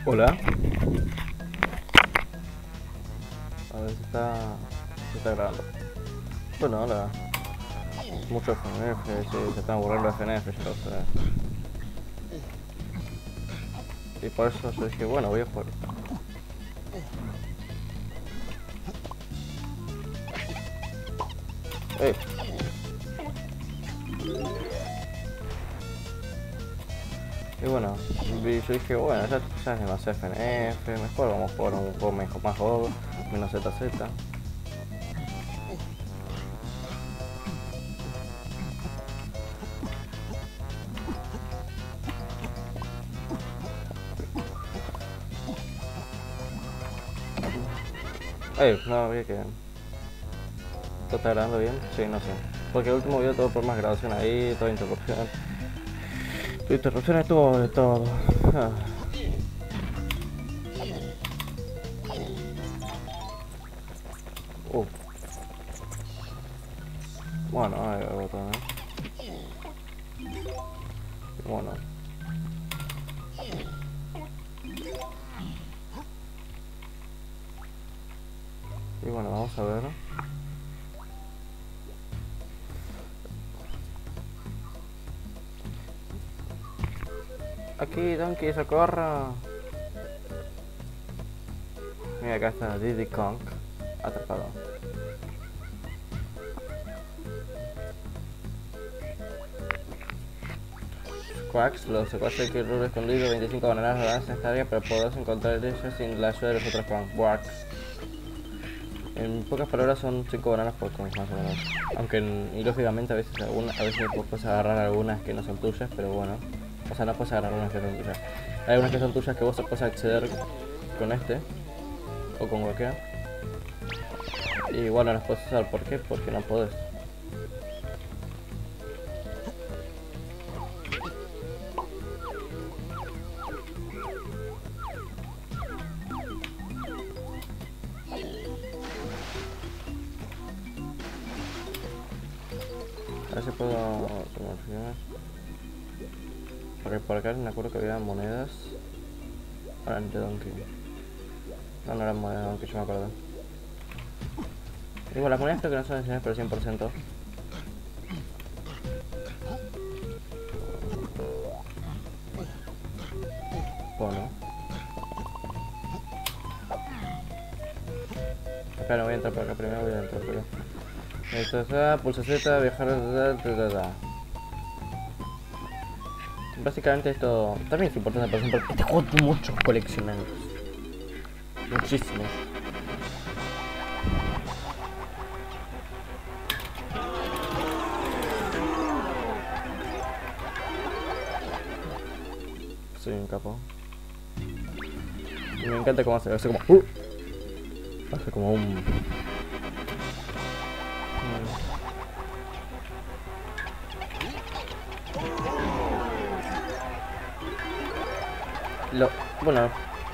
Hola. A ver si está grabando. Bueno, hola. Mucho FNF, sí, se están burlando de FNF, yo lo sé. Y por eso yo dije, bueno, voy a jugar esto. ¡Eh! Y bueno, yo dije, bueno, ya es demasiado FNF, mejor vamos a jugar un juego más juego, menos ZZ. No, vi que... ¿Esto está grabando bien? Sí, no sé. Porque el último video tuvo problemas de grabación ahí, toda interrupción. Interrupciones tuvo de todo. Ah. Uh. Bueno, ahí va botón, Bueno. Y bueno, vamos a ver. Aquí, Donkey, socorro. Mira, acá está Diddy Kong atrapado. Quacks, los secuaces que rubro escondido, 25 bananas de danza en esta área, pero podrás encontrar ellos sin la ayuda de los otros Kong. Quacks. En pocas palabras son 5 bananas por Kong, más o menos. Aunque, ilógicamente, a veces puedes agarrar algunas que no son tuyas, pero bueno. O sea, no puedes agarrar algunas que son tuyas. Hay algunas que son tuyas que vos puedes acceder con este, o con cualquiera. Y bueno, las puedes usar, ¿por qué? Porque no podés. A ver si puedo... Porque por acá me acuerdo que había monedas. Ahora de Donkey. No eran monedas de Donkey, yo me acuerdo. Y bueno, las monedas creo que no son necesarias, pero 100%. Bueno. Acá no voy a entrar por acá primero, voy a entrar por acá. Esto es pulsa Z, viajar, Básicamente esto también es importante, por ejemplo, este juego tiene muchos coleccionables. Muchísimos. Soy un capo. Y me encanta cómo hace como... hace como un... Bueno.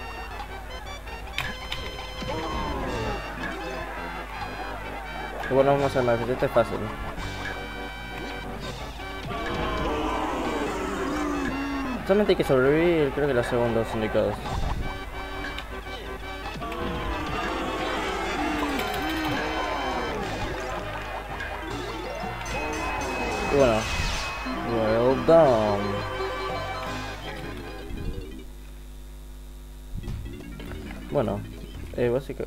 Bueno, vamos a hacer más. Este es fácil. Solamente hay que sobrevivir, creo que los segundos indicados. Y bueno. Well done. Bueno, básicamente...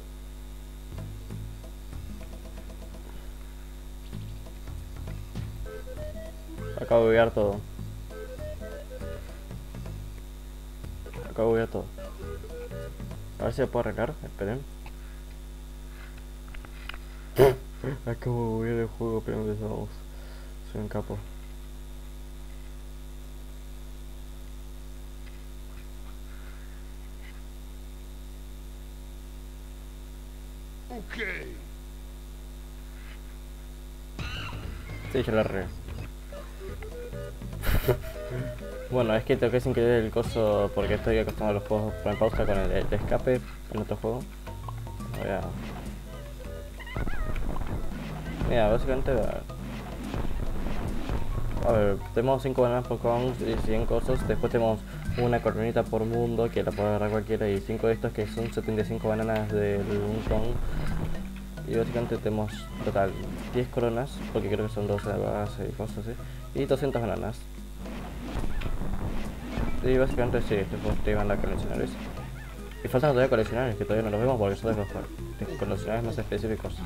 Acabo de buguear todo. Acabo de buguear todo. A ver si lo puedo arreglar, esperen. Acabo de buguear el juego, pero empezamos. Soy un capo. Okay. Sí, yo lo arreglé. Bueno, es que toqué sin querer el coso porque estoy acostumbrado a los juegos poner pausa con el escape en otro juego. Voy a... Mira, básicamente... A ver, tenemos 5 bananas por Kong y 100 cosas. Después tenemos una coronita por mundo que la puede agarrar cualquiera y 5 de estos que son 75 bananas de un Kong. Y básicamente tenemos total 10 coronas, porque creo que son 12 de base y cosas así. Y 200 bananas. Y básicamente sí, después te van a coleccionar eso. Y faltan todavía coleccionables que todavía no los vemos porque son de los coleccionables más específicos.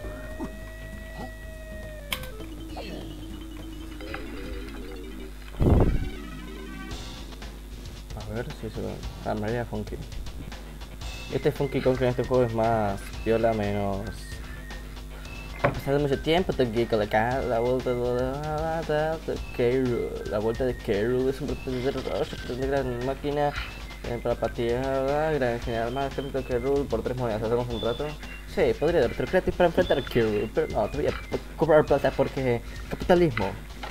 A ver si se ve. Ah, María Funky. Este Funky Kong en este juego es más viola, menos. Ha pasado mucho tiempo, tengo que acá la vuelta de K-Rool. La vuelta de K-Rool es un gran máquina para patear, gran general más crédito que K-Rool por 3 monedas. ¿Hacemos un trato? Sí, podría darte gratis para enfrentar a K-Rool, pero no, te voy a cobrar plata porque capitalismo.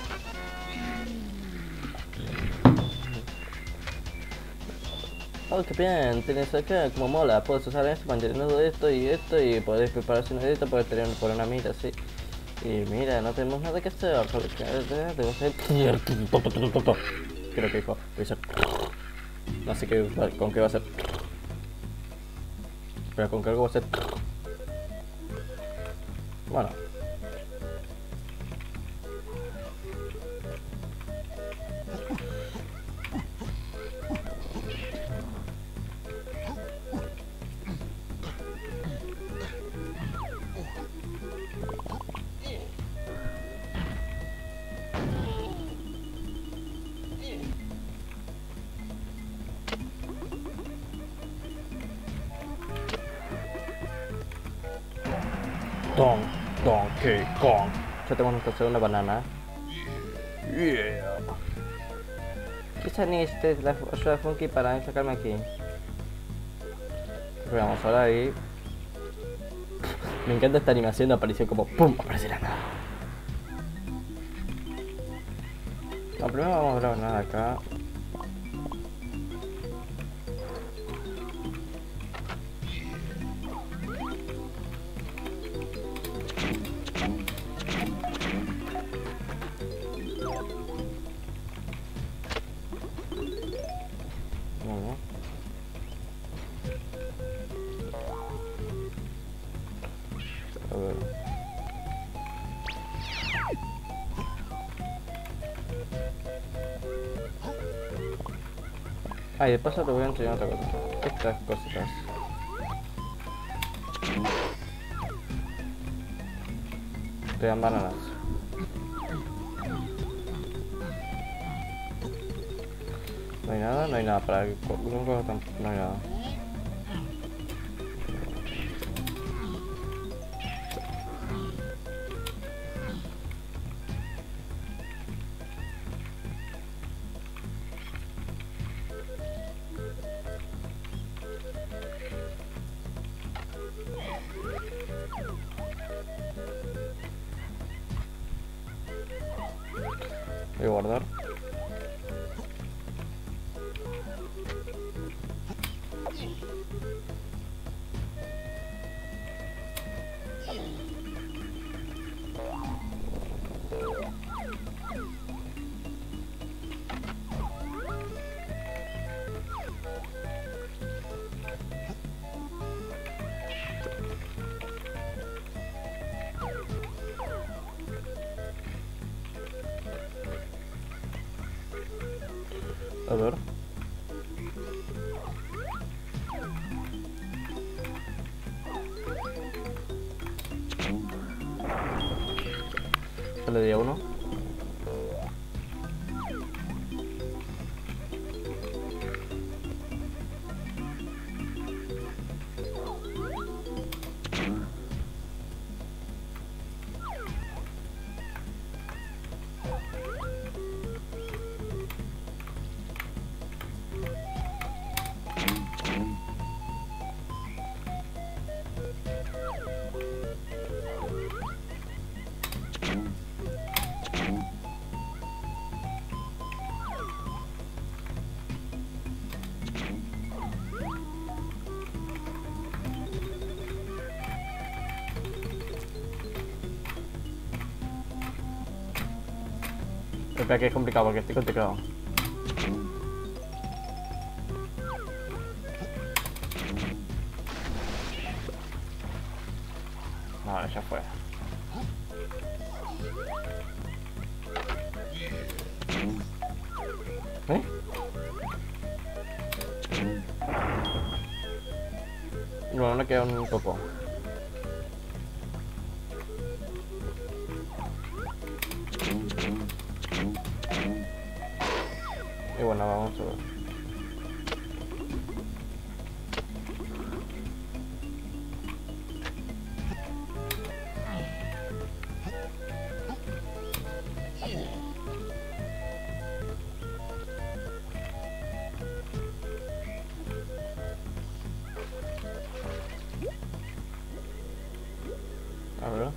Oh, qué bien, tienes acá como mola, puedes usar esto, manteniendo esto y podés prepararse una dieta, puedes tener por una mira así. Y mira, no tenemos nada que hacer, porque tengo que hacer. Creo que dijo, voy a hacer. No sé qué, con qué va a ser. Pero con qué algo va a ser. Bueno. Donkey Kong. Ya tenemos nuestra segunda banana. Yeah. Quizá necesites la ayuda de Funky para sacarme aquí. Pero vamos ahora ahí. Me encanta esta animación de aparición como ¡pum! Aparece la nada. No, primero vamos a ver la banana acá. A ver. Ah, y de paso te voy a enseñar otra cosa. Estas cositas. Te dan bananas. No hay nada para que no hay nada. Voy a guardar. A ver. Le di a uno. Espera que es complicado porque estoy con teclado. No, ya fue. ¿Eh? Bueno, no queda un poco. Y bueno, vamos a ver. A ver.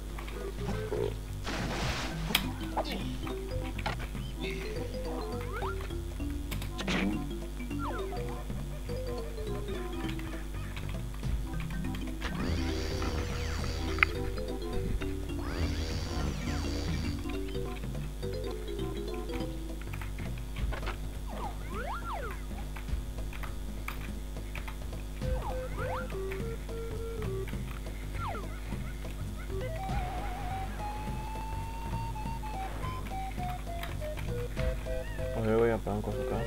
A ver, voy a poner un coso acá.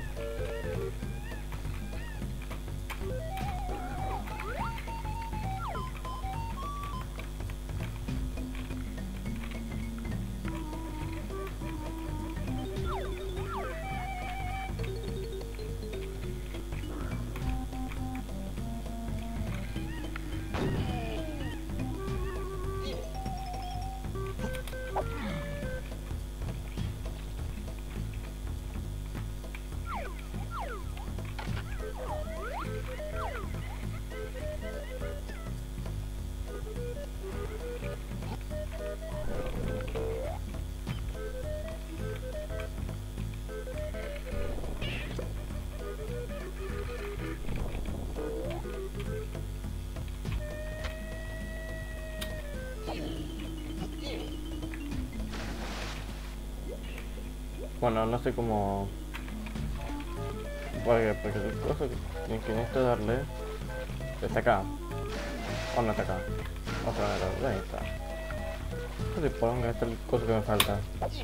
Bueno, no sé cómo... porque el coso que necesito darle está acá. O no está acá. Vamos a ver, ahí está. No sé por dónde está el coso que me falta.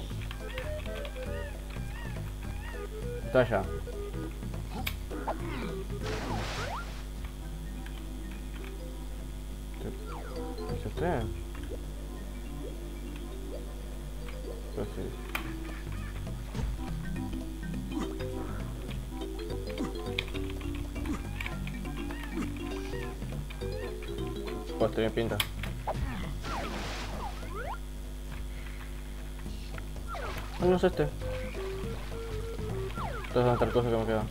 Está allá. ¿Qué dice usted? Pues sí. Pues tiene pinta. Ay, no es este. Entonces, ¿dónde está el coso que me queda?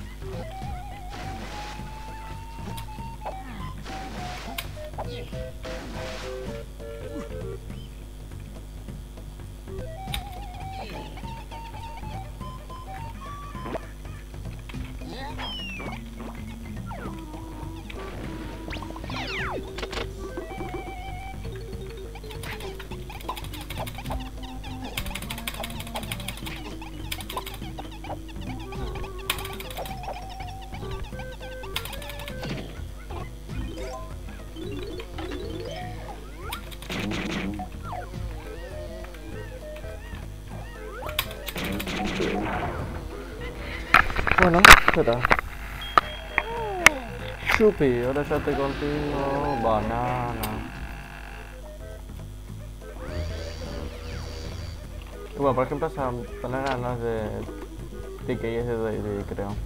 Bueno, ¿qué tal? Chupi, ahora ya estoy contigo. Banana. Bueno, por ejemplo, esa banana no es de TK, es de Day, creo.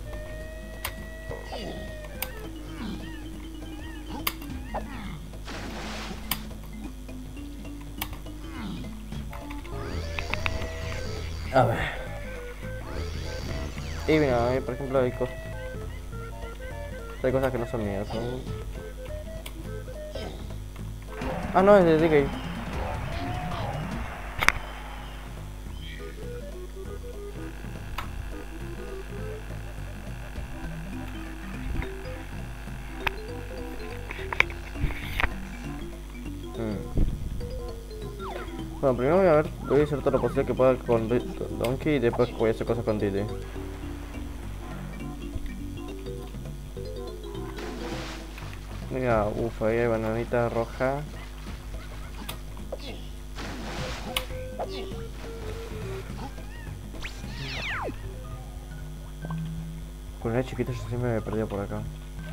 A ver. Y mira, por ejemplo, hay cosas que no son mías, son... Ah, no, es de DK. Bueno, primero voy a hacer todo lo posible que pueda con Donkey y después voy a hacer cosas con Diddy. Mira, uff, ahí hay bananita roja. Cuando era chiquito yo siempre me perdía por acá.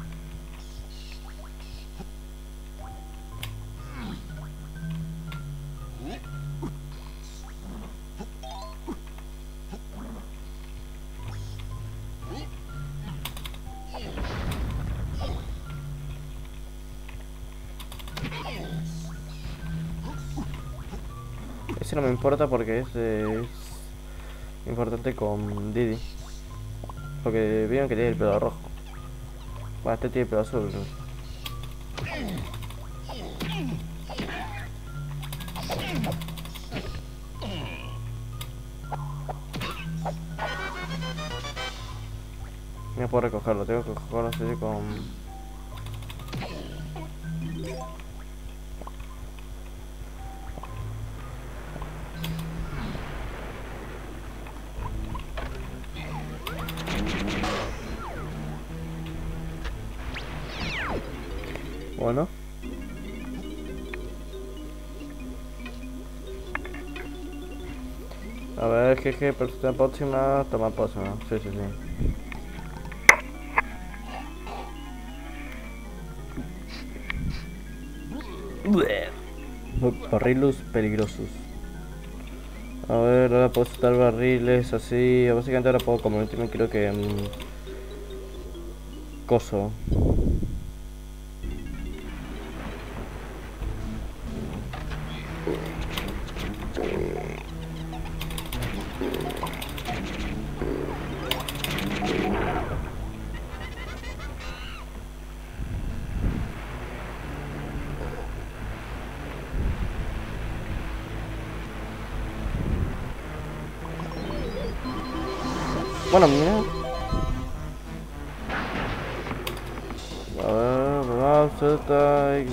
Ese no me importa porque es importante con Diddy. Porque vieron que tiene el pelo rojo. Bueno, este tiene el pelo azul. No puedo recogerlo, tengo que recogerlo así con... Bueno. A ver, jeje, persona próxima, toma próxima. Sí, sí, sí. Barrilos peligrosos. A ver, ahora puedo soltar barriles así. Básicamente ahora puedo convertirme, creo que en... coso. Bueno, mira. A ver, vamos a estar...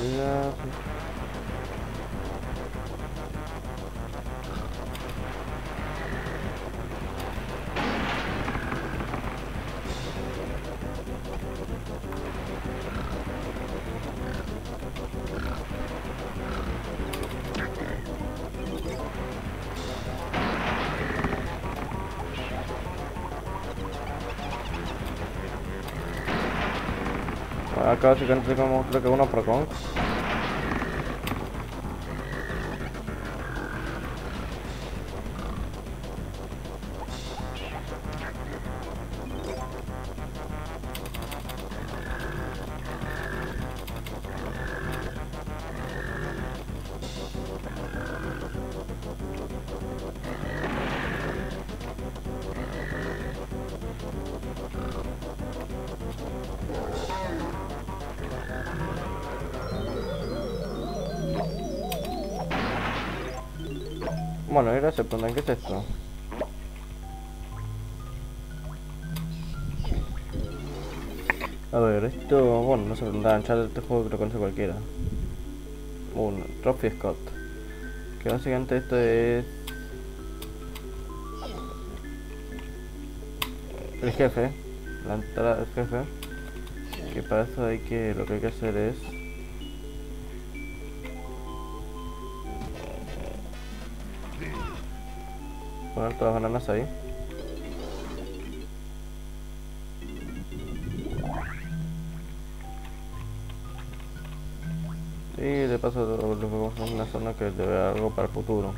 Acá sí que tenemos creo que uno pro con. Bueno, ahora se preguntan, ¿qué es esto? A ver, esto, bueno, no se preguntaban, ya este juego que lo conoce cualquiera. Un Trophy Scott. Que básicamente esto es... el jefe, la entrada del jefe. Que para eso hay que, lo que hay que hacer es... poner todas las bananas ahí. Y de paso lo vamos a una zona que debe haber algo para el futuro.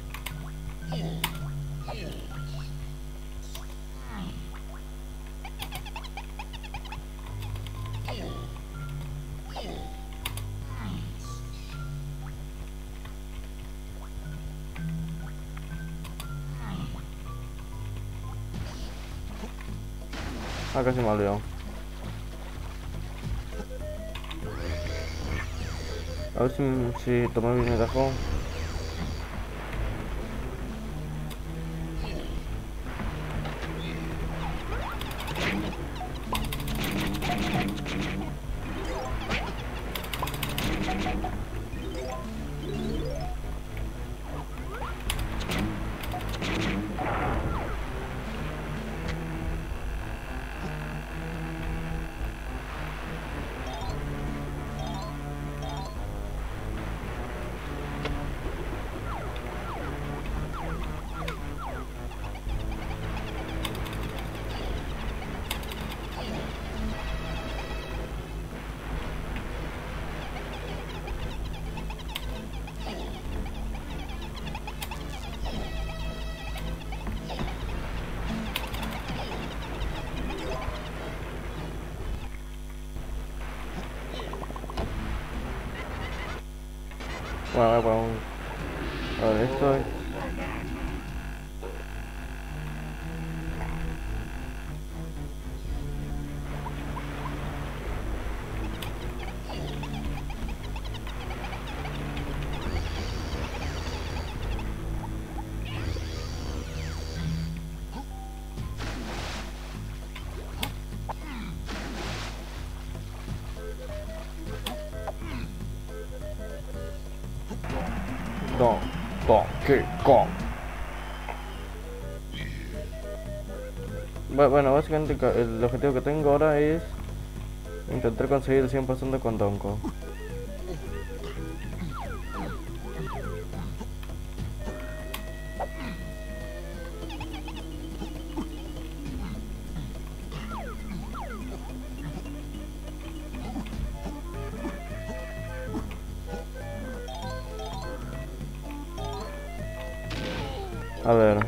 Ah, casi me olvidó. A ver si tomé bien el ajo. Bueno, voy a poner un... A ver, esto es... Donkey Kong. Bueno, básicamente el objetivo que tengo ahora es intentar conseguir el 100% con Donko. A ver.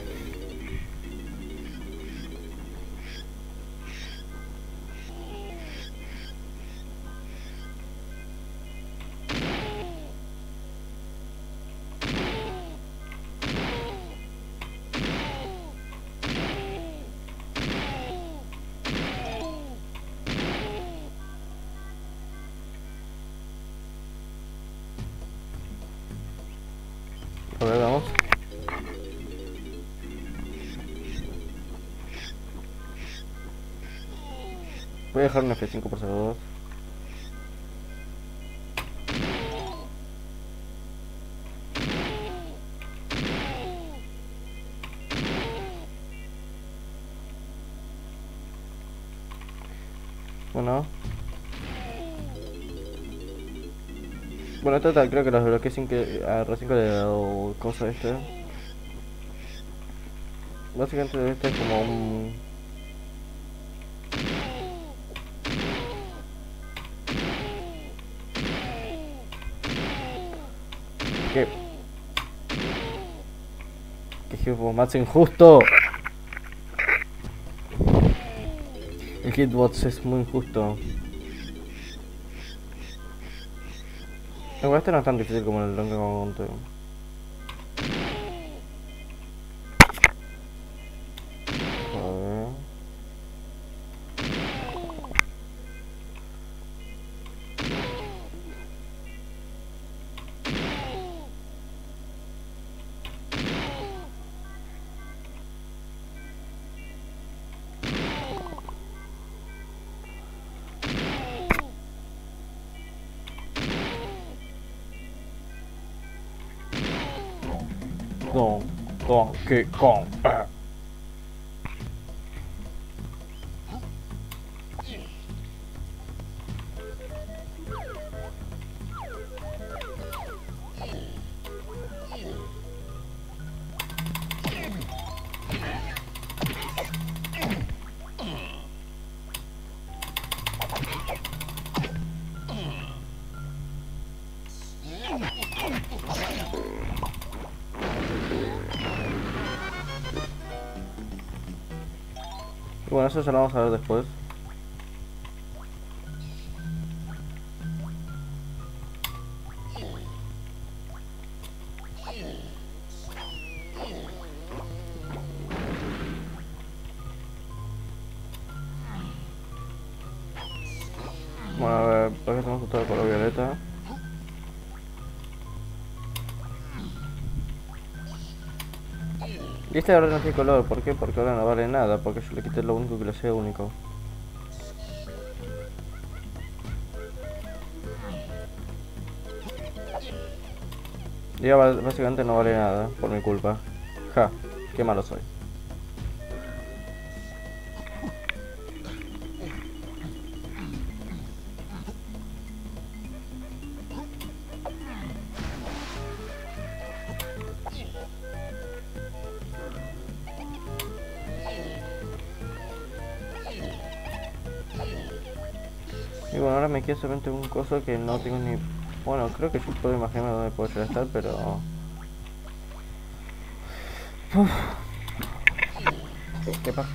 A ver, vamos. Voy a dejar un F5 por segundo. Bueno. Bueno, total, creo que los bloqueé sin que a R5 le he dado cosa este. Básicamente este es como un... ¿Qué? ¿Qué hitbox más injusto? El hitbox es muy injusto. Igual este no es tan difícil como el Donkey Kong Country. A ver. Donkey Kong. Y bueno, eso se lo vamos a ver después. Bueno, a ver, por qué tenemos todo el color violeta. Y este ahora no tiene color, ¿por qué? Porque ahora no vale nada, porque yo le quité lo único que lo hacía único. Y ahora básicamente no vale nada, por mi culpa. Ja, qué malo soy. Y bueno, ahora me queda solamente un coso que no tengo ni... Bueno, creo que yo puedo imaginarme dónde puedo llegar a estar, pero... Uf. ¿Qué pasa?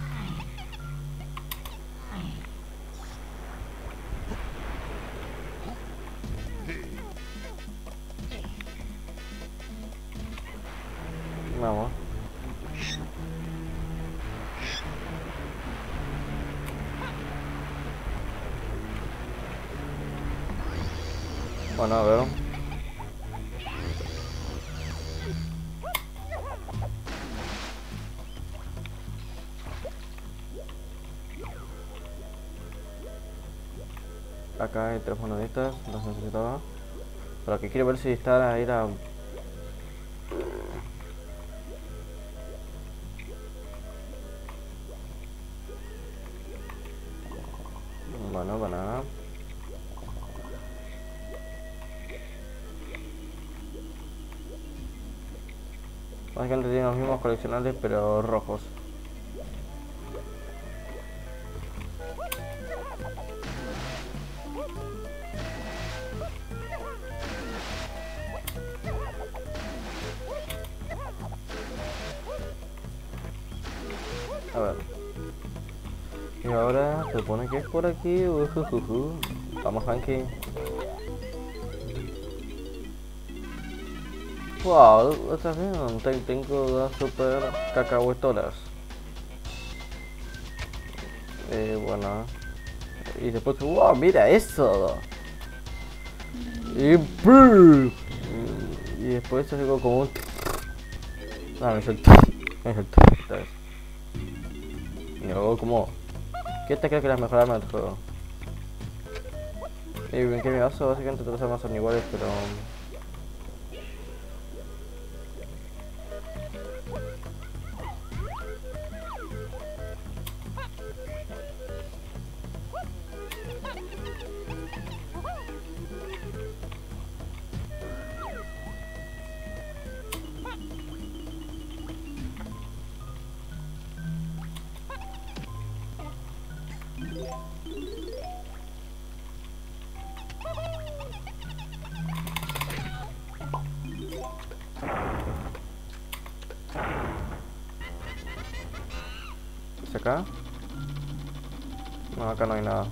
Bueno, a ver. Acá hay 3 moneditas, las necesitaba. Pero que quiero ver si está ahí la... Bueno, banana. Básicamente tienen los mismos coleccionables pero rojos. A ver. Y ahora se supone que es por aquí. Vamos, Hanky. Wow, ¿estás bien? Tengo dos super cacahuetolas. Bueno. Y después, wow, mira eso. Y, y después algo como un... Ah, me hizo el... Me hizo el... Y luego como... ¿Qué te crees que las mejor armas del juego? Y en que mi vaso básicamente todas las armas son iguales, pero... ¿Es acá? No, acá no hay nada.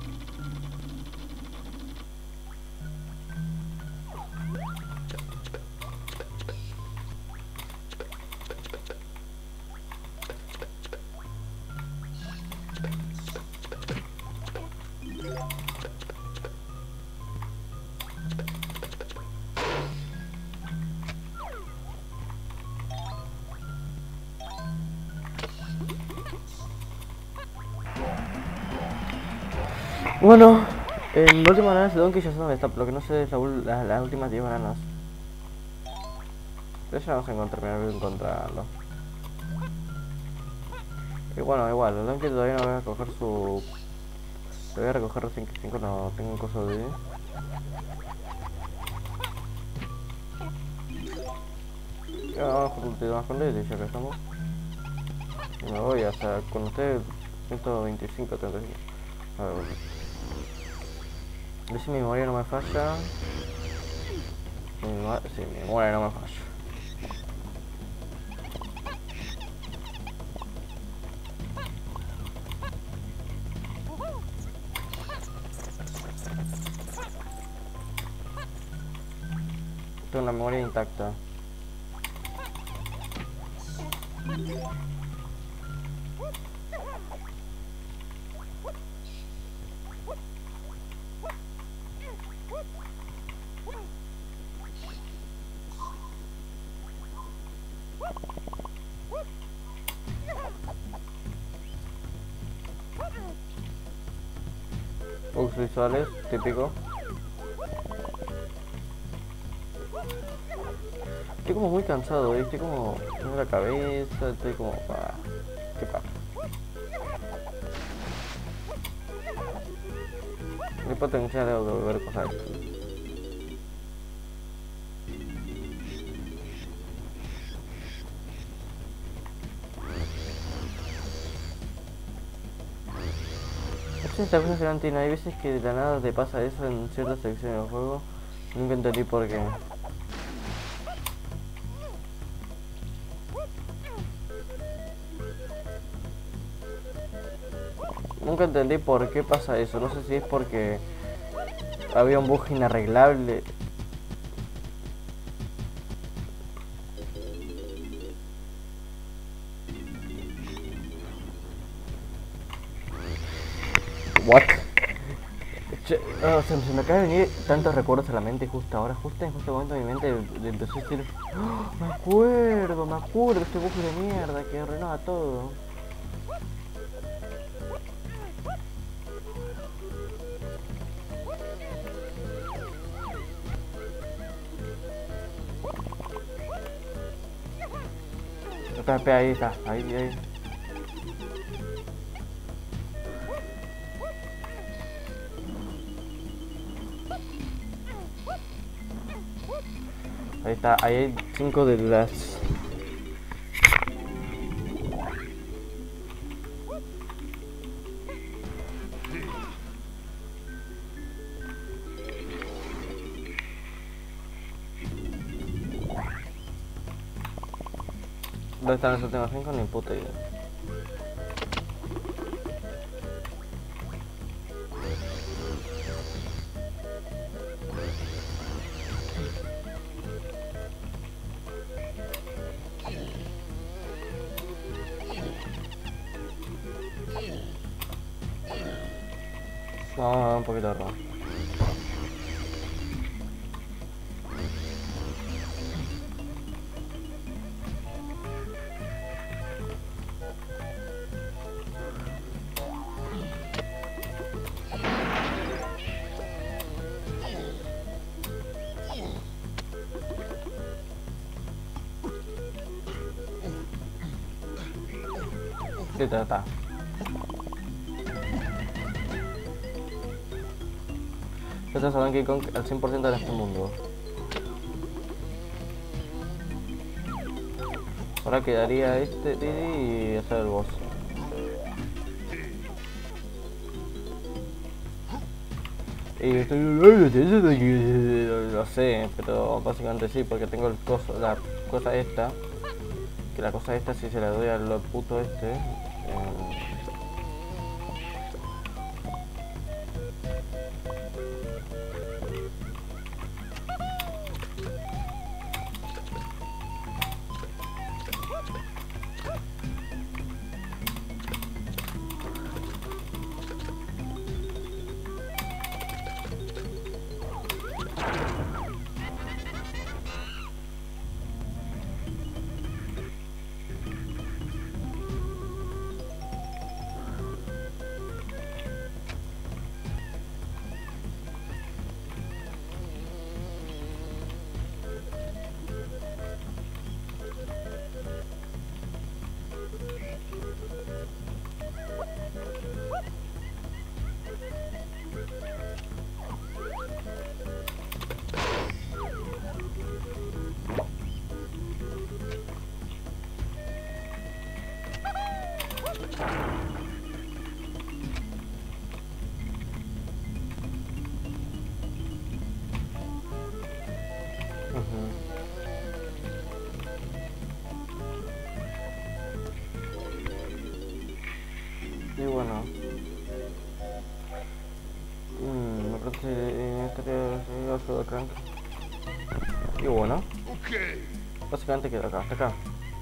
Bueno, la última banana de Donkey ya sé dónde está, lo que no sé es las últimas 10 bananas. Pero ya vamos a terminar encontrarlo. Y bueno, igual, el Donkey todavía no voy a coger su... Lo voy a recoger recién que 5 no tengo un coso de... Ya vamos con un más con Lily, ya que estamos. Y me voy hasta con ustedes 125, 35. A ver, bueno. Si mi memoria no me falla. Sí, mi memoria no me falla. Tengo la memoria intacta. Bugs visuales, típico. Estoy como muy cansado, estoy como en la cabeza, estoy como... ¿Qué pasa? Mi potencial de volver cosas. Esta cosa es Argentina, hay veces que de la nada te pasa eso en ciertas secciones del juego. Nunca entendí por qué. Nunca entendí por qué pasa eso. No sé si es porque había un bug inarreglable. What? Che, se me acaba de venir tantos recuerdos a la mente justo ahora, justo en este momento mi mente empezó a decir, ¡oh! Me acuerdo, este bucle de mierda que arruinaba todo. Espera, ahí está, ahí. Ahí está, ahí hay 5 de las... ¿Dónde están las últimas 5? Ni puta idea. Vamos a dar un poquito de rojo. Sí, está. Estos son Donkey Kong al 100% de este mundo. Ahora quedaría este y hacer el boss. Y estoy... Lo sé, pero básicamente sí, porque tengo el coso, la cosa esta. Que la cosa esta si se la doy al puto este. Y bueno, me parece que estaría ayuda crank. Y bueno, básicamente queda acá, hasta acá.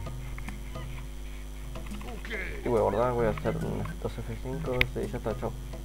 Y voy a guardar, voy a hacer estos F5 y ya está, chao.